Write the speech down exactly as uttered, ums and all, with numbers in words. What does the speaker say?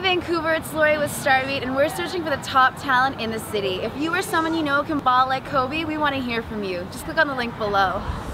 Vancouver, it's Lori with StarBeat, and we're searching for the top talent in the city. If you or someone you know can ball like Kobe, we want to hear from you. Just click on the link below.